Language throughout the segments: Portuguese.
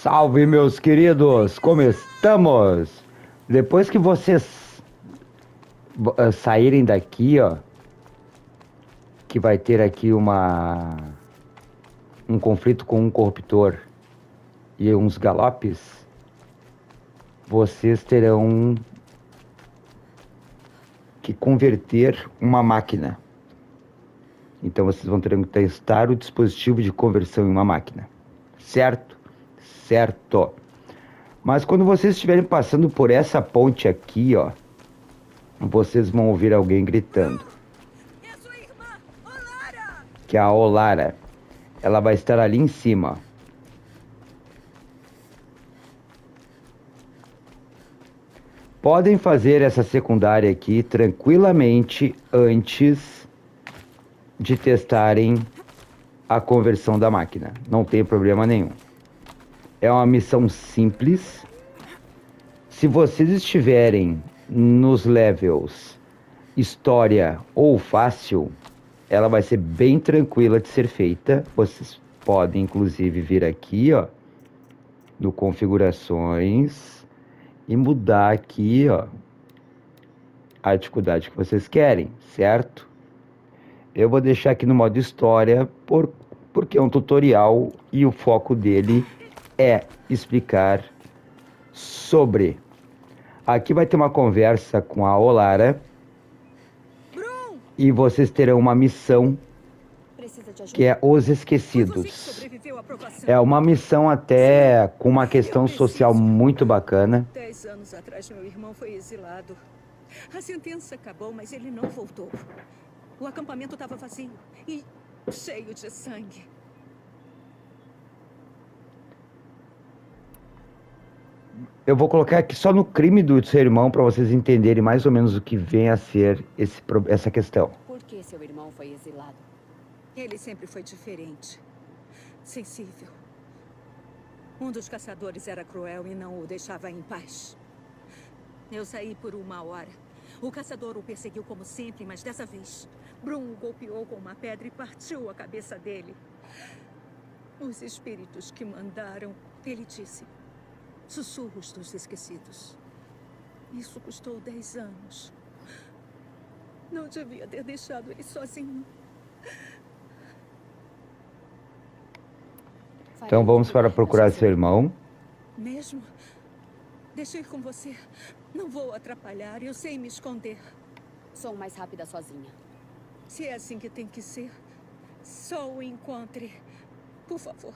Salve, meus queridos! Como estamos? Depois que vocês saírem daqui, ó, que vai ter aqui um conflito com um corruptor e uns galopes, vocês terão que converter uma máquina. Então vocês vão ter que testar o dispositivo de conversão em uma máquina. Certo? Certo. Mas quando vocês estiverem passando por essa ponte aqui, ó, vocês vão ouvir alguém gritando. É a sua irmã, Olara! Que é a Olara. Ela vai estar ali em cima. Podem fazer essa secundária aqui tranquilamente antes de testarem a conversão da máquina. Não tem problema nenhum. É uma missão simples. Se vocês estiverem nos levels história ou fácil, ela vai ser bem tranquila de ser feita. Vocês podem inclusive vir aqui, ó, no configurações e mudar aqui, ó, a dificuldade que vocês querem, certo? Eu vou deixar aqui no modo história porque é um tutorial e o foco dele é explicar sobre. Aqui vai ter uma conversa com a Olara Brum! e vocês terão uma missão que é Os Foi você que Esquecidos. sobreviveu à provação. É uma missão até com uma questão social muito bacana. 10 anos atrás, meu irmão foi exilado. A sentença acabou, mas ele não voltou. O acampamento estava vazio e cheio de sangue. Eu vou colocar aqui só no crime do seu irmão para vocês entenderem mais ou menos o que vem a ser essa questão. Por que seu irmão foi exilado? Ele sempre foi diferente. Sensível. Um dos caçadores era cruel e não o deixava em paz. Eu saí por 1 hora. O caçador o perseguiu como sempre, mas dessa vez, Brum o golpeou com uma pedra e partiu a cabeça dele. Os espíritos que mandaram, ele disse. Sussurros dos esquecidos. Isso custou 10 anos. Não devia ter deixado ele sozinho. Então vamos para procurar seu irmão. Mesmo? Deixa eu ir com você. Não vou atrapalhar, eu sei me esconder. Sou mais rápida sozinha. Se é assim que tem que ser, só o encontre. Por favor.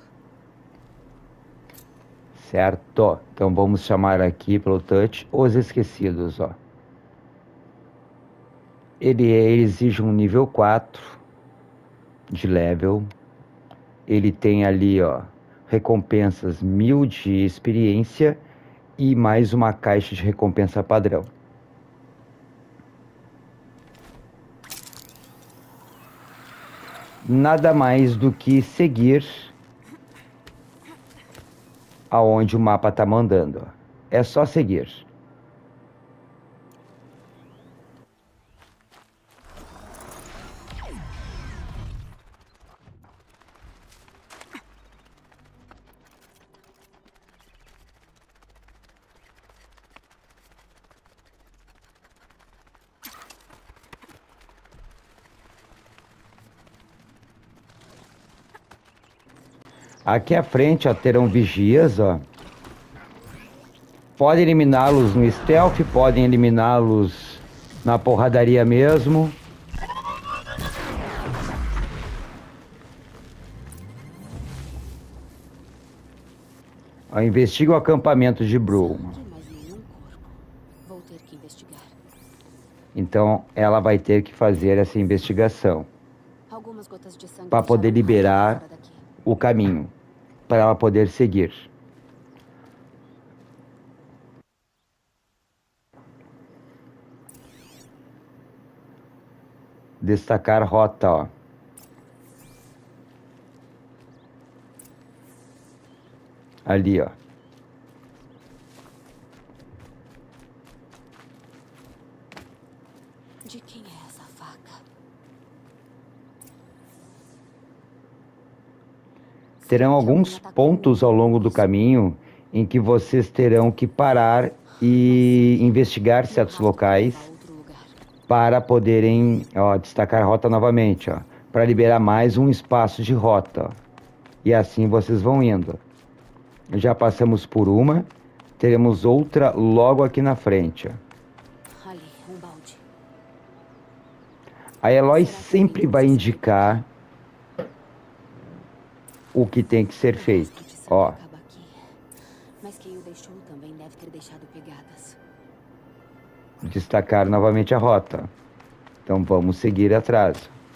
Certo. Então vamos chamar aqui pelo touch Os Esquecidos, ó. Ele exige um nível 4 de level. Ele tem ali, ó, recompensas 1000 de experiência e mais uma caixa de recompensa padrão. Nada mais do que seguir aonde o mapa tá mandando. É só seguir. Aqui à frente, ó, terão vigias, ó. Podem eliminá-los no stealth, podem eliminá-los na porradaria mesmo. Ó, investiga o acampamento de Brum. Mas nenhum corpo. Vou ter que investigar. Então, ela vai ter que fazer essa investigação Algumas gotas de sangue para poder deixaram liberar fora daqui. o caminho, para ela poder seguir. Destacar rota, ó. Ali, ó. De quem é essa faca? terão alguns pontos ao longo do caminho em que vocês terão que parar e investigar certos locais para poderem, ó, destacar a rota novamente, ó, para liberar mais um espaço de rota. E assim vocês vão indo. Já passamos por uma, teremos outra logo aqui na frente, ó. Ali, um balde. A Eloy sempre vai indicar o que tem que ser feito. Ó, Acaba aqui. Mas quem o deixou também deve ter deixado pegadas. destacar novamente a rota. Então vamos seguir atrás.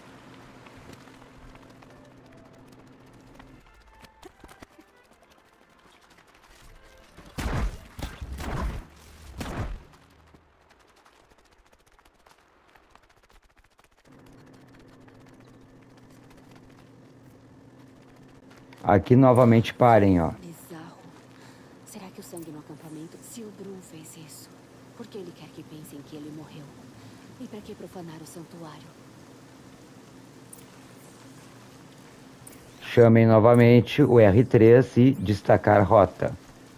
Aqui novamente parem, ó. Bizarro. Será que o sangue no acampamento... Se o Brum fez isso, por que ele quer que pensem que ele morreu? E pra que profanar o santuário? Chamem novamente o R3 e destacar rota.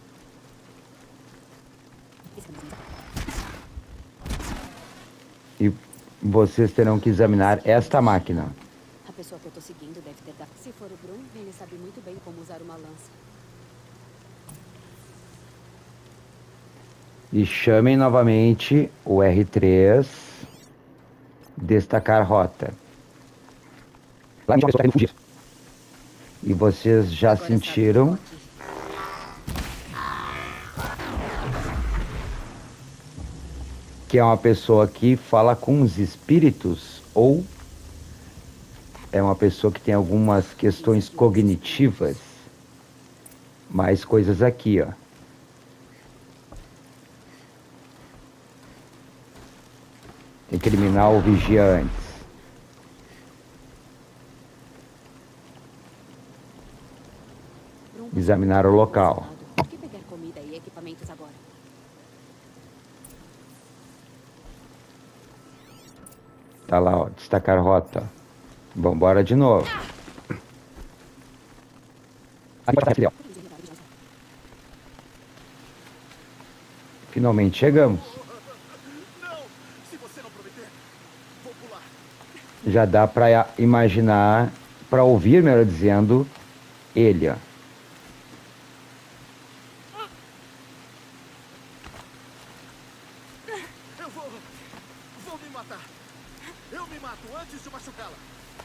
E vocês terão que examinar esta máquina. A pessoa que eu tô seguindo deve ter dado... Se for o Brum, ele sabe muito bem como usar uma lança. E chamem novamente o R3. Destacar rota. Lá uma pessoa querendo fugir. E vocês já Agora sentiram sabe que eu tô aqui. que é uma pessoa que fala com os espíritos ou é uma pessoa que tem algumas questões cognitivas. Mais coisas aqui, ó. Tem que eliminar o vigia antes. Brum, Examinar o local. por que pegar comida e equipamentos agora? Tá lá, ó. Destacar rota. Vambora de novo. Finalmente chegamos. Não! Se você não prometer, vou pular. Já dá pra imaginar, pra ouvir, melhor dizendo, ele, ó. Eu vou me matar. Eu me mato antes de machucá-la.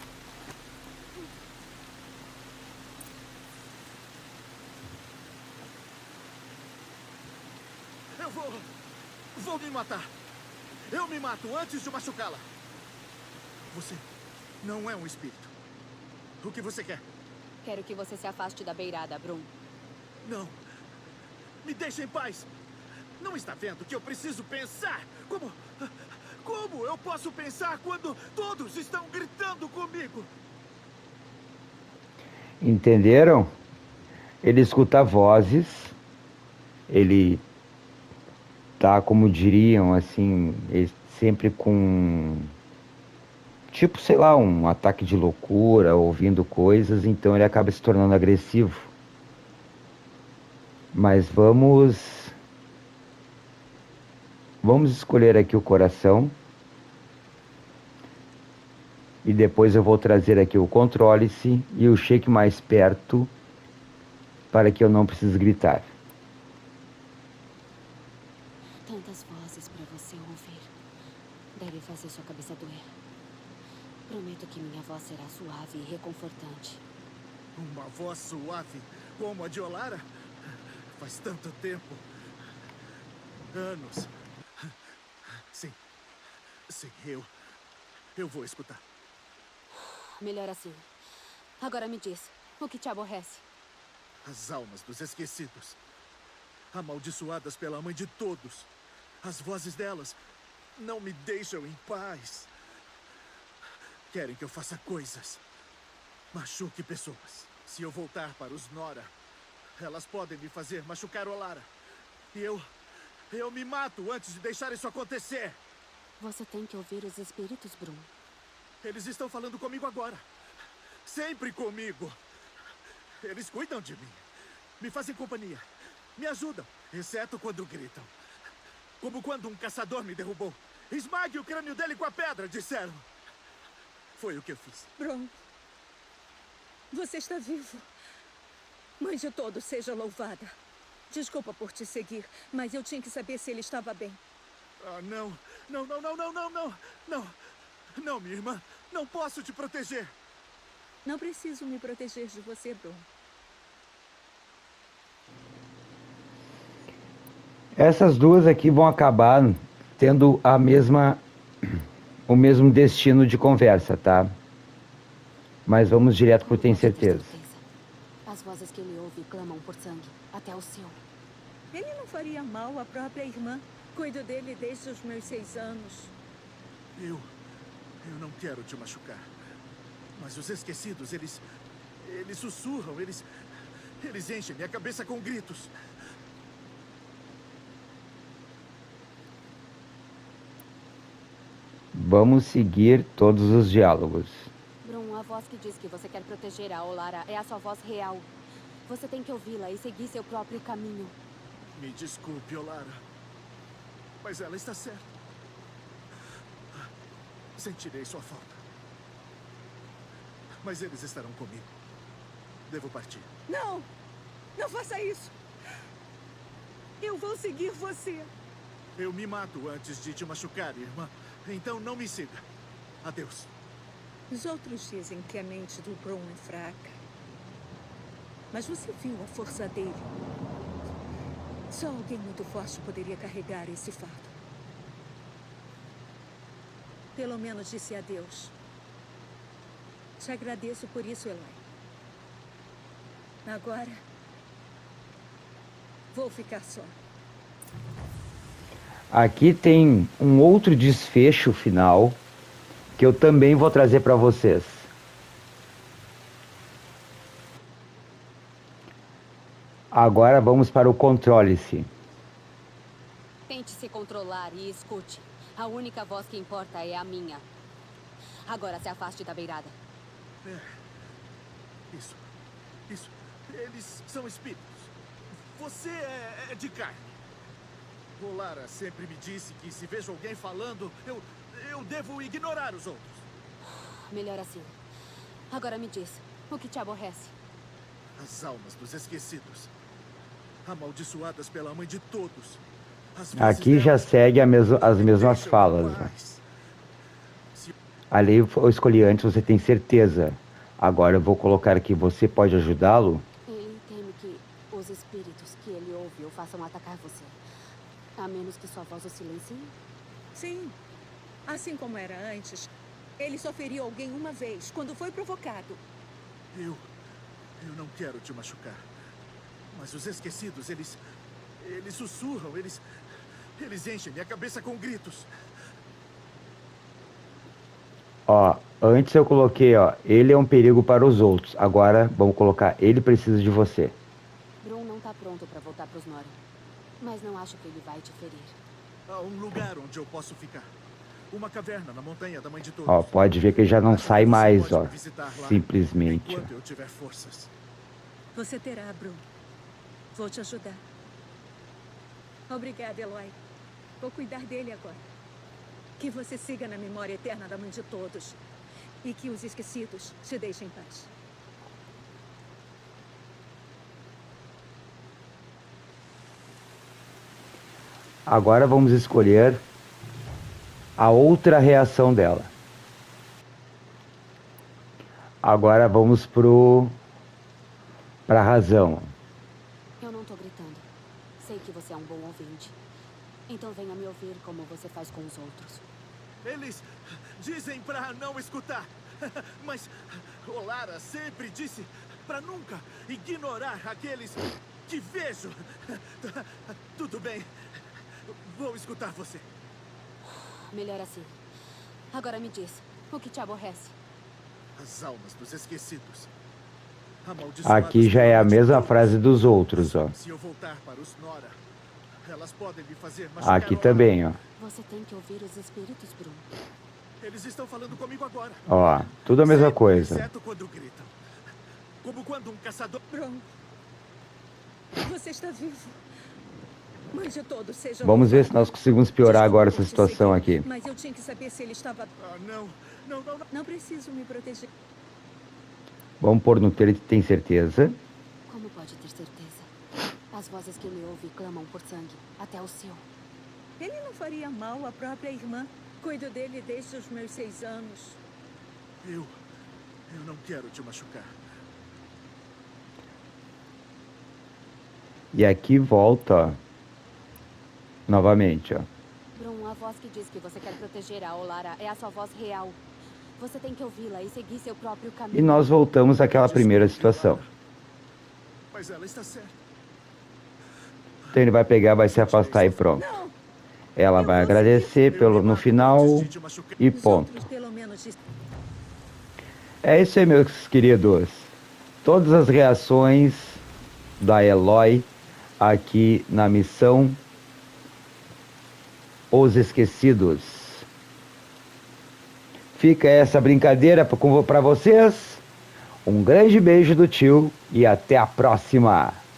Eu vou me matar. Eu me mato antes de machucá-la. Você não é um espírito. O que você quer? Quero que você se afaste da beirada, Brum. Não. Me deixe em paz. Não está vendo que eu preciso pensar? Como eu posso pensar quando todos estão gritando comigo? Entenderam? Ele escuta vozes. Ele tá, como diriam, assim, sempre com... tipo, sei lá, um ataque de loucura, ouvindo coisas, então ele acaba se tornando agressivo. Mas vamos escolher aqui o coração. E depois eu vou trazer aqui o controle-se e o shake mais perto para que eu não precise gritar. Tantas vozes pra você ouvir. Deve fazer sua cabeça doer. Prometo que minha voz será suave e reconfortante. Uma voz suave como a de Olara? Faz tanto tempo. Anos. Sim. Sim, eu vou escutar. Melhor assim. Agora me diz, o que te aborrece? As almas dos esquecidos. Amaldiçoadas pela mãe de todos. As vozes delas não me deixam em paz. Querem que eu faça coisas. Machuque pessoas. Se eu voltar para os Nora, elas podem me fazer machucar Olara. E eu me mato antes de deixar isso acontecer. Você tem que ouvir os espíritos, Brum. Eles estão falando comigo agora. Sempre comigo. Eles cuidam de mim. Me fazem companhia. Me ajudam, exceto quando gritam. Como quando um caçador me derrubou. Esmague o crânio dele com a pedra, disseram. Foi o que eu fiz. Bron, você está vivo. Mãe de todos, seja louvada. Desculpa por te seguir, mas eu tinha que saber se ele estava bem. Ah, não. Não, não, não, não, não, não. Não. Não, minha irmã. Não posso te proteger. Não preciso me proteger de você, Bron. Essas duas aqui vão acabar tendo o mesmo destino de conversa, tá? Mas vamos direto por tem certeza. As vozes que ele ouve clamam por sangue, até o seu. Ele não faria mal à própria irmã. Cuido dele desde os meus 6 anos. Eu não quero te machucar. Mas os esquecidos, eles sussurram, eles enchem minha cabeça com gritos. Vamos seguir todos os diálogos. Bron, a voz que diz que você quer proteger a Olara é a sua voz real. Você tem que ouvi-la e seguir seu próprio caminho. Me desculpe, Olara. Mas ela está certa. Sentirei sua falta. Mas eles estarão comigo. Devo partir. Não! Não faça isso! Eu vou seguir você. Eu me mato antes de te machucar, irmã. Então não me siga. Adeus. Os outros dizem que a mente do Bron é fraca. Mas você viu a força dele. Só alguém muito forte poderia carregar esse fardo. Pelo menos disse adeus. Te agradeço por isso, Eloy. Agora, vou ficar só. Aqui tem um outro desfecho final que eu também vou trazer para vocês. Agora vamos para o controle-se. Tente se controlar e escute. A única voz que importa é a minha. Agora se afaste da beirada. Isso. Eles são espíritos. Você é de carne. Olara sempre me disse que se vejo alguém falando, eu devo ignorar os outros. Melhor assim. Agora me diz, o que te aborrece? As almas dos esquecidos. Amaldiçoadas pela mãe de todos. Aqui já segue as mesmas falas. Né? Ali eu escolhi antes, você tem certeza. Agora eu vou colocar aqui, você pode ajudá-lo? Ele teme que os espíritos que ele ouve o façam atacar você. A menos que sua voz o silencie? Sim. Assim como era antes, ele só feriu alguém uma vez, quando foi provocado. Eu não quero te machucar. Mas os esquecidos, eles sussurram, eles enchem minha cabeça com gritos. Ó, antes eu coloquei, ó, ele é um perigo para os outros. Agora vamos colocar, ele precisa de você. Bron não tá pronto para voltar pros Nora. Mas não acho que ele vai te ferir. Há um lugar onde eu posso ficar. Uma caverna na montanha da mãe de todos. Ó, pode ver que ele já não sai mais, ó. Simplesmente. Enquanto eu tiver forças. Você terá, Bron. Vou te ajudar. Obrigada, Eloy. Vou cuidar dele agora. Que você siga na memória eterna da mãe de todos. E que os esquecidos te deixem em paz. Agora vamos escolher a outra reação dela. Agora vamos pra razão. Eu não tô gritando. Sei que você é um bom ouvinte. Então venha me ouvir como você faz com os outros. Eles dizem pra não escutar. Mas Olara sempre disse pra nunca ignorar aqueles que vejo. Tudo bem. Vou escutar você. Melhor assim. Agora me diz, o que te aborrece? As almas dos esquecidos. Aqui já é a mesma frase dos outros, ó. Se eu voltar para os Nora, elas podem me fazer machucar. Aqui também, ó. Você tem que ouvir os espíritos, Bron. Eles estão falando comigo agora. Ó, tudo a mesma coisa. Exceto quando gritam. Como quando um caçador... Bron, você está vivo. Mãe de todos, seja Vamos ver louvado. se nós conseguimos piorar Desculpa agora por essa te situação seguir, aqui. Mas eu tinha que saber se ele estava... Ah, não. Não, não, não. Não preciso me proteger. Vamos pôr no ele tem certeza. Como pode ter certeza? As vozes que ele ouve clamam por sangue, até o seu. Ele não faria mal à própria irmã. Cuido dele desde os meus 6 anos. Eu não quero te machucar. E aqui volta, ó. Novamente, ó. Bron, a voz que diz que você quer proteger a Olara é a sua voz real. Você tem que ouvi-la e seguir seu próprio caminho. E nós voltamos àquela primeira situação. Mas ela está certa. Então ele vai pegar, vai se afastar e pronto. Não! Ela vai agradecer no final e Os ponto. outros, pelo menos, É isso aí, meus queridos. Todas as reações da Eloy aqui na missão Os Esquecidos. Fica essa brincadeira para vocês. Um grande beijo do tio e até a próxima.